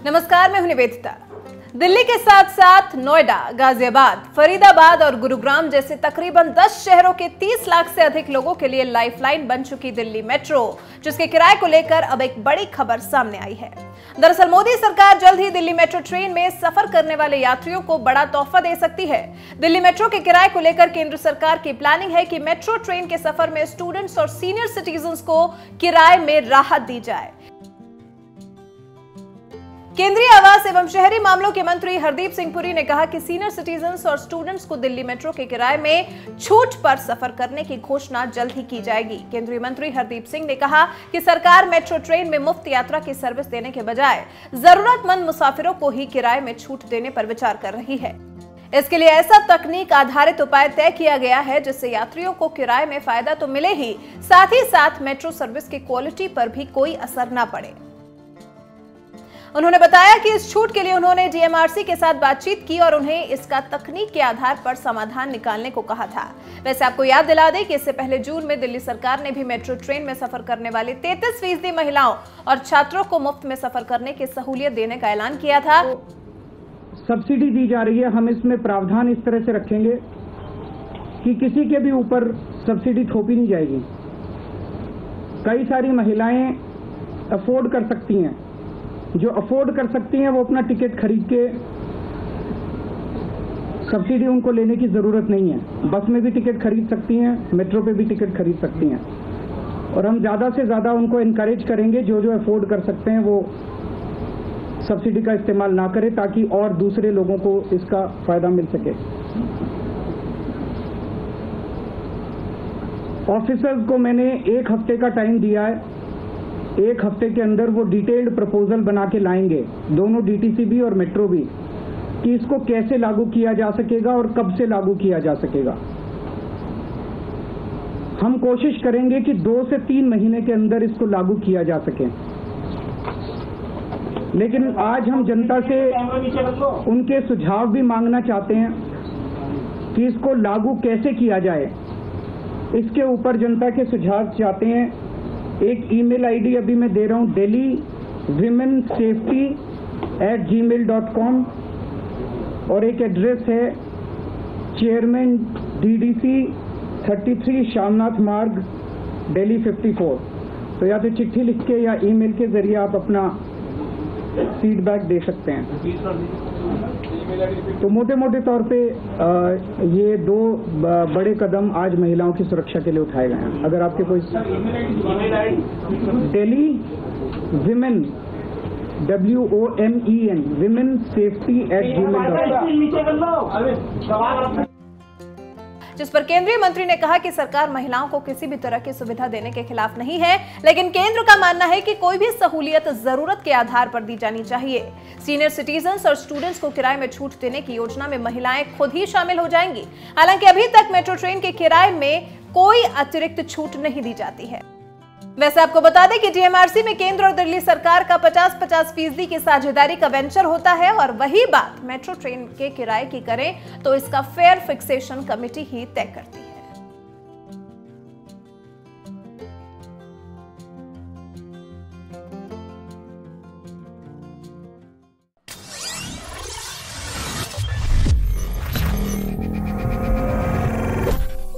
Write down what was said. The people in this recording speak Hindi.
नमस्कार, मैं हूं निवेदिता। दिल्ली के साथ साथ नोएडा, गाजियाबाद, फरीदाबाद और गुरुग्राम जैसे तकरीबन 10 शहरों के 30 लाख से अधिक लोगों के लिए लाइफलाइन बन चुकी दिल्ली मेट्रो, जिसके किराए को लेकर अब एक बड़ी खबर सामने आई है। दरअसल मोदी सरकार जल्द ही दिल्ली मेट्रो ट्रेन में सफर करने वाले यात्रियों को बड़ा तोहफा दे सकती है। दिल्ली मेट्रो के किराए को लेकर केंद्र सरकार की प्लानिंग है कि मेट्रो ट्रेन के सफर में स्टूडेंट्स और सीनियर सिटीजन को किराए में राहत दी जाए। केंद्रीय आवास एवं शहरी मामलों के मंत्री हरदीप सिंह पुरी ने कहा कि सीनियर सिटीजन्स और स्टूडेंट्स को दिल्ली मेट्रो के किराए में छूट पर सफर करने की घोषणा जल्द ही की जाएगी। केंद्रीय मंत्री हरदीप सिंह ने कहा कि सरकार मेट्रो ट्रेन में मुफ्त यात्रा की सर्विस देने के बजाय जरूरतमंद मुसाफिरों को ही किराए में छूट देने पर विचार कर रही है। इसके लिए ऐसा तकनीक आधारित उपाय तय किया गया है जिससे यात्रियों को किराए में फायदा तो मिले ही साथ मेट्रो सर्विस की क्वालिटी पर भी कोई असर न पड़े। उन्होंने बताया कि इस छूट के लिए उन्होंने डीएमआरसी के साथ बातचीत की और उन्हें इसका तकनीक के आधार पर समाधान निकालने को कहा था। वैसे आपको याद दिला दें कि इससे पहले जून में दिल्ली सरकार ने भी मेट्रो ट्रेन में सफर करने वाली 33% महिलाओं और छात्रों को मुफ्त में सफर करने की सहूलियत देने का ऐलान किया था। सब्सिडी दी जा रही है, हम इसमें प्रावधान इस तरह से रखेंगे कि किसी के भी ऊपर सब्सिडी थोपी नहीं जाएगी। कई सारी महिलाएं अफोर्ड कर सकती हैं, जो अफोर्ड कर सकती हैं वो अपना टिकट खरीद के, सब्सिडी उनको लेने की जरूरत नहीं है। बस में भी टिकट खरीद सकती हैं, मेट्रो पे भी टिकट खरीद सकती हैं। और हम ज्यादा से ज्यादा उनको इनकरेज करेंगे, जो अफोर्ड कर सकते हैं वो सब्सिडी का इस्तेमाल ना करें, ताकि और दूसरे लोगों को इसका फायदा मिल सके। ऑफिसर्स को मैंने 1 हफ्ते का टाइम दिया है। 1 हफ्ते के अंदर वो डिटेल्ड प्रपोजल बना के लाएंगे, दोनों डीटीसी भी और मेट्रो भी, कि इसको कैसे लागू किया जा सकेगा और कब से लागू किया जा सकेगा। हम कोशिश करेंगे कि 2 से 3 महीने के अंदर इसको लागू किया जा सके। लेकिन आज हम जनता से उनके सुझाव भी मांगना चाहते हैं कि इसको लागू कैसे किया जाए। इसके ऊपर जनता के सुझाव चाहते हैं। एक ईमेल आईडी अभी मैं दे रहा हूं, delhiwomensafety@gmail.com, और एक एड्रेस है चेयरमैन DDC 33 शामनाथ मार्ग, दिल्ली 54। तो या तो चिट्ठी लिख के या ईमेल के जरिए आप अपना फीडबैक दे सकते हैं। तो मोटे मोटे तौर पे ये 2 बड़े कदम आज महिलाओं की सुरक्षा के लिए उठाए गए हैं। अगर आपके कोई दिल्ली विमेन WOMEN womensafety@gmail.com, जिस पर केंद्रीय मंत्री ने कहा कि सरकार महिलाओं को किसी भी तरह की सुविधा देने के खिलाफ नहीं है, लेकिन केंद्र का मानना है कि कोई भी सहूलियत जरूरत के आधार पर दी जानी चाहिए। सीनियर सिटीजन्स और स्टूडेंट्स को किराए में छूट देने की योजना में महिलाएं खुद ही शामिल हो जाएंगी। हालांकि अभी तक मेट्रो ट्रेन के किराए में कोई अतिरिक्त छूट नहीं दी जाती है। वैसे आपको बता दें कि डीएमआरसी में केंद्र और दिल्ली सरकार का 50-50% की साझेदारी का वेंचर होता है, और वही बात मेट्रो ट्रेन के किराए की करें तो इसका फेयर फिक्सेशन कमेटी ही तय करती है।